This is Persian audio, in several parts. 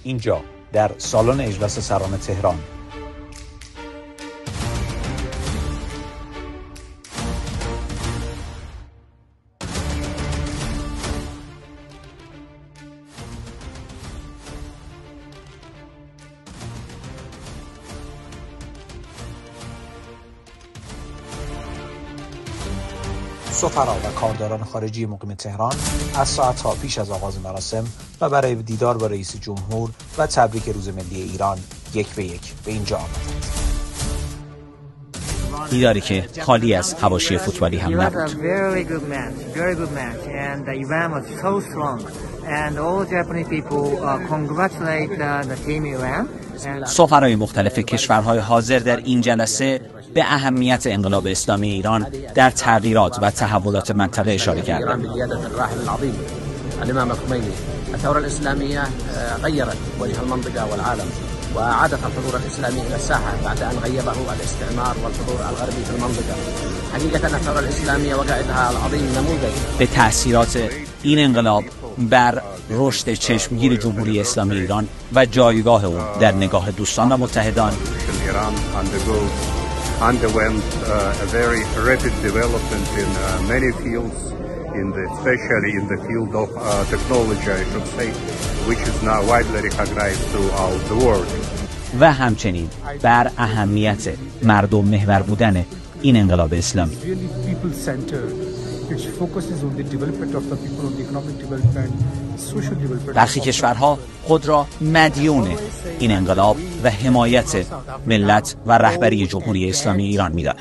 اینجا در سالن اجلاس سران تهران. سفرا و کارداران خارجی مقیم تهران از ساعت‌ها پیش از آغاز مراسم و برای دیدار با رئیس جمهور و تبریک روز ملی ایران یک به یک به اینجا آمدند. دیداری که خالی از حواشی فوتبالی هم نبود. سفرای مختلف کشورهای حاضر در این جلسه به اهمیت انقلاب اسلامی ایران در تغییرات و تحولات منطقه اشاره کردند. الإمام الخميني الثورة الإسلامية غيرت وجه المنطقة والعالم وأعادت الحضور الإسلامي إلى الساحة بعد أن غيبه الاستعمار والحضور الغربي في المنطقة. حقيقة الثورة الإسلامية وقائدها العظيم نموذج به تأثیرات این انقلاب بر رشد چشمگیر جمهوری اسلامی ایران و جایگاه او در نگاه دوستان و متحدان. Underwent a very rapid development in many fields, especially in the field of technology, I should say, which is now widely recognized throughout the world. و همچنین بر اهمیت مردم محور بودن این انقلاب اسلامی. برخی کشورها خود را مدیون این انقلاب و حمایت ملت و رهبری جمهوری اسلامی ایران می‌دانند.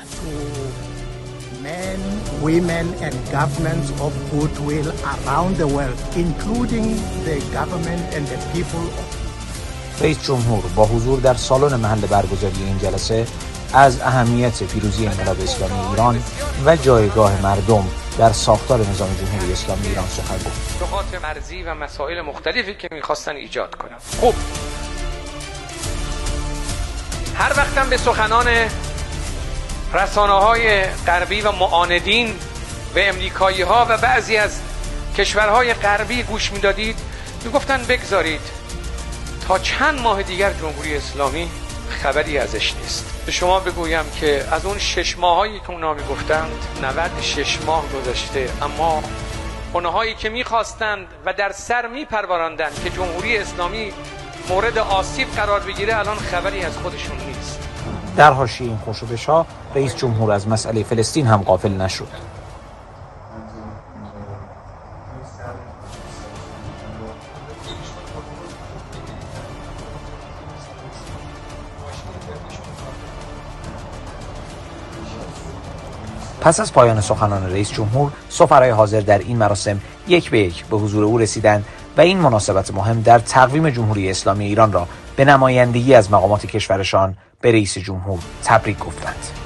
Women and governments of goodwill around the world, including the government and the people. رئیس جمهور با حضور در سالن محل برگزاری این جلسه از اهمیت پیروزی انقلاب اسلامی ایران و جایگاه مردم در ساختار نظام جمهوری اسلامی ایران سخن گفت. نقاط مرزی و مسائل مختلفی که می‌خواستن ایجاد کنن. خب هر وقتم به سخنان رسانه‌های غربی و معاندین و امریکایی‌ها و بعضی از کشورهای غربی گوش می‌دادید، می‌گفتن بگذارید تا چند ماه دیگر جمهوری اسلامی خبری ازش نیست. به شما بگویم که از اون 6 ماهایی که اونا میگفتند 96 ماه گذشته، اما اونهایی که میخواستند و در سر میپروراندند که جمهوری اسلامی مورد آسیب قرار بگیره الان خبری از خودشون نیست. در حاشیه این خوشوبش‌ها رئیس جمهور از مسئله فلسطین هم غافل نشد. پس از پایان سخنان رئیس جمهور، سفرای حاضر در این مراسم یک به یک به حضور او رسیدند و این مناسبت مهم در تقویم جمهوری اسلامی ایران را به نمایندگی از مقامات کشورشان به رئیس جمهور تبریک گفتند.